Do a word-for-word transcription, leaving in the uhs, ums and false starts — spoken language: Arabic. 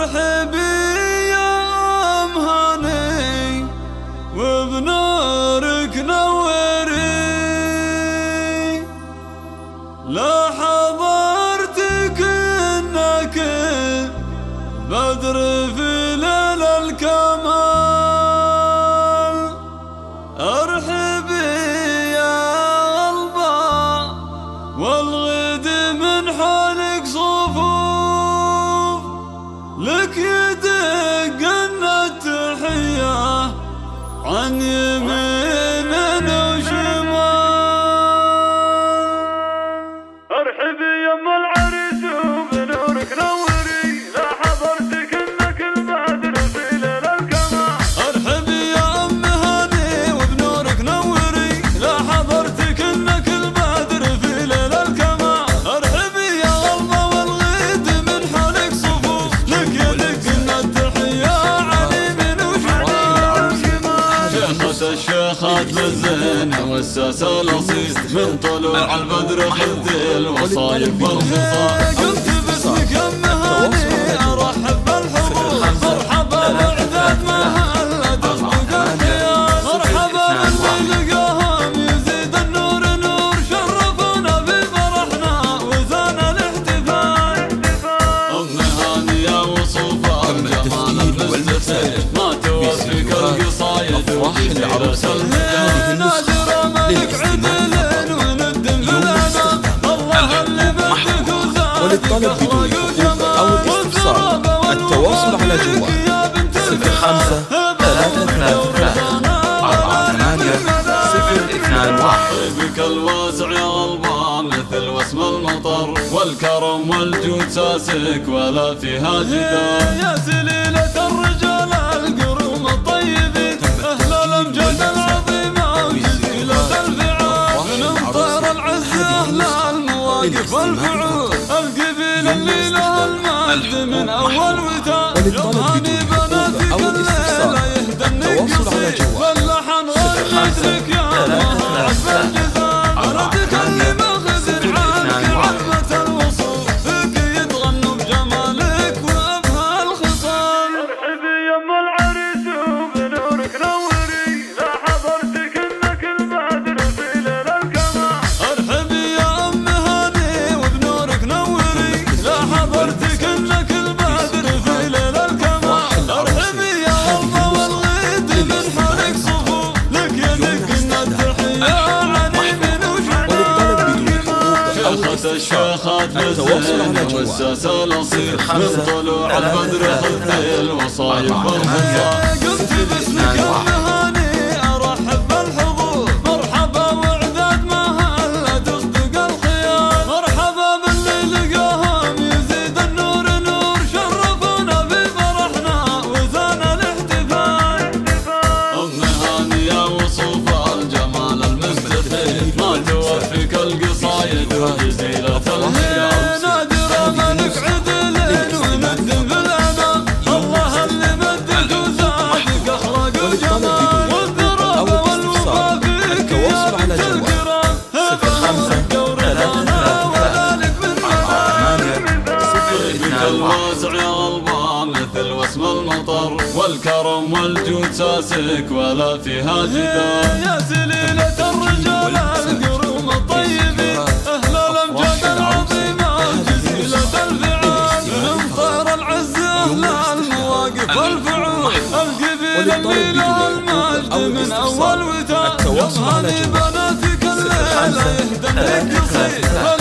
ارحبي يا ام هاني وبنورك نوري، لا حضرتك انك بدر في ليل الكمال. ارحبي يا غلبا والغد من حولك صفوف، لك يدقن التحية عن يمين وشمال. ارحبي يم العريس وبنورك نوري، لا حضرتك انك البدر في ليل الكمال. ارحبي يا ام هاني وبنورك نوري، لا حضرتك انك البدر في ليل الكمال. ارحبي يا غلبة والغيد من حولك صفوف، لك يدك التحية عن يمين وشمال. شيخة الشيخات بالزين والساسة الاصيل، من طلوع البدر خذ الوصايف والخصال. قلت باسمك يا ام هاني ارحب بالحضور، مرحبا بعداد ما هلا تصدق الخيال. مرحبا باللي لقاهم يزيد النور نور، شرفونا بفرحنا وزان الاحتفال. ام هانية وصوفها جمال المستفيد، ما توفيك القصايد وجزيلة الفعال. نادرة ملك عدل وندم بالأمان، الله اللي بدك وزادك وللطلب بدون حقوق أو الاستفسار التواصل على جوال صفر خمسة ثلاثة ثلاثة ثلاثة أربعة ثمانية صفر اثنان واحد. بك الواسع يا غلبان مثل وسم المطر، والكرم والجود ساسك ولا فيها جدال. يا سليلة الرجال القروم الطيبين، أهل الأمجاد العظيمة وجزيلة الفعال. من أمطار العز أهل المواقف والفعول، القبيلة اللي لها المجد من أول وتال. وللطلب بدون حقوق أو الاستفسار التواصل على جوال واللحن غنيت لك يا الله عز الجزال. أردك اللي ماخذ عنك عظمة الوصول، فيك يتغنوا بجمالك وأبهى الخصال. ارحبي يم العريس وبنورك نوري، لا حضرتك انك البدر في ليل الكمال. ارحبي يا ام هاني وبنورك نوري، لا حضرتك انك البدر في ليل الكمال. ارحبي يا غلبة والغيد من حولك صفوف، لك يدك التحية عن يمين وشمال. شيخة الشيخات بالزين والساسة الاصيل، من طلوع البدر خذ الوصايف والخصال. قلت باسمك يا ام هاني ارحب بالحضور، مرحبا وعداد ما هلا تصدق الخيال. مرحبا باللي لقاهم يزيد النور نور، شرفونا بفرحنا وزان الاحتفال. ام هانية وصوفها الجمال المستفيد، ما توفيك القصايد وجزيلة الخيال. نادرة ملك عدل وندم بالأمان، الله اللي مدك وزادك أخلاق وجمال. والذراب والوفا فيك التواصل على جوال صفر خمسة ثلاثة ثلاثة أربعة ثمانية صفر اثنان واحد. الواسع يا غلبان مثل وسم المطر، والكرم والجود ساسك ولا فيها جدال. يا سليلة الرجال القروم الطيبين، أهل الأمجاد العظيمة وجزيلة الفعال. من أمطار العز أهل المواقف والفعول، القبيلة اللي لها المجد من أول وتال. التواصل على جوال بناتك الليلة يهدم لك يصير